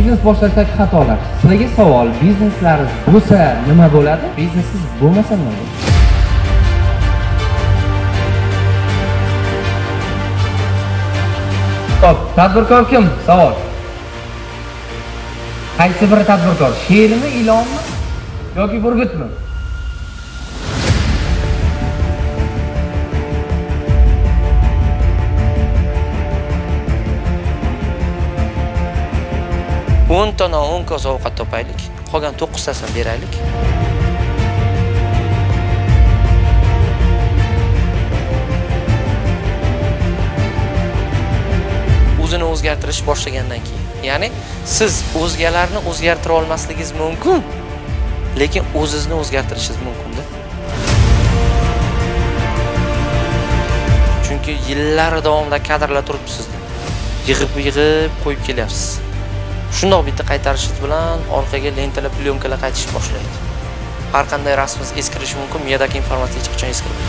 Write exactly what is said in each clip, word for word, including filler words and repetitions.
biznes boshlashdagi xatolar. Sizlarga savol, bizneslaringiz bo'lsa nima bo'ladi? Biznesingiz bo'lmasa nima bo'ladi? Xo'p, tadbirkor kim? Savol. Qaysi biri tadbirkor? Shermi, ilonmi yoki burgutmi? o'n ta non o'n kosa ovqat topaylik, qolgan to'qqiz tasini beraylik. O'zini o'zgartirish boshlagandan keyin, ya'ni siz o'zgalarni o'zgartira olmasligingiz mumkin, lekin o'zingizni o'zgartirishingiz mumkin-da. Chunki yillar davomida kadrlar turibdi sizda. Yig'ib-yig'ib qo'yib kelyapsiz. Shundoq bitta qaytarishingiz bilan orqaga lentalar, plyonkalar qaytish boshlaydi. Har qanday rasmingiz eskirishi mumkin, miyadagi informatsiya hech qachon eskirmaydi.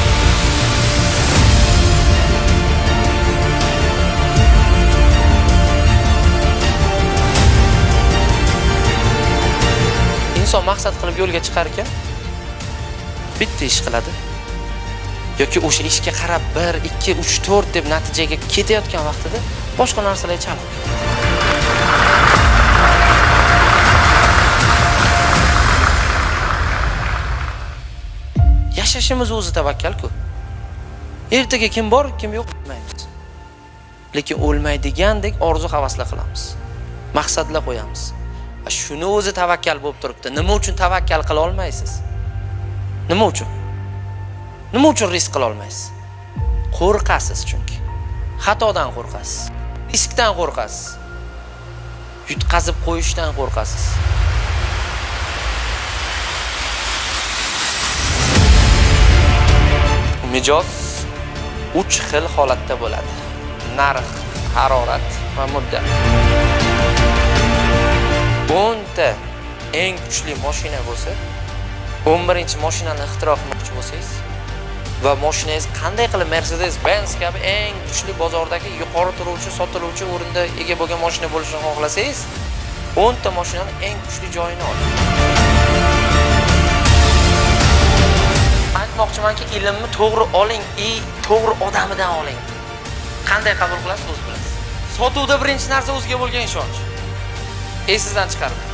Inson maqsad qilib yo'lga chiqar ekan, bitta ish qiladi. Yoki o'sha ishga qarab bir, ikki, uch, to'rt deb natijaga ketayotgan vaqtida boshqa narsalar chalib. Yashashimiz o'zi tavakkal-ku. Ertaga kim bor, kim yo'q bilmaymiz. Lekin o'lmaydigandek orzu-havaslar qilamiz. Maqsadlar qo'yamiz. Va shuni o'zi tavakkal bo'lib turibdi. Nima uchun tavakkal qila olmaysiz? Nima uchun? Nima uchun risk qila olmaysiz? Qo'rqasiz chunki. Xatodan qo'rqasiz. Riskdan qo'rqasiz. Yutqazib qo'yishdan qo'rqasiz. Mijoz uch xil holatda bo'ladi. Narx, harorat va muddat. o'n ta eng kuchli mashina bo'lsa, o'n birinchi mashinani ixtiro qilmoqchi bo'lsangiz va mashinangiz qanday qilib Mercedes-Benz kabi eng kuchli bozordagi yuqori turuvchi, sotiluvchi o'rinda ega bo'lgan mashina bo'lishini xohlasangiz, o'n ta mashinani eng kuchli joyini oling. Aytmoqchimanki, ilmni to'g'ri oling, i to'g'ri odamidan oling. Qanday qabul qilasiz o'z bilasiz. Sotuvda birinchi narsa o'ziga bo'lgan ishonch. Esingizdan chiqarmang.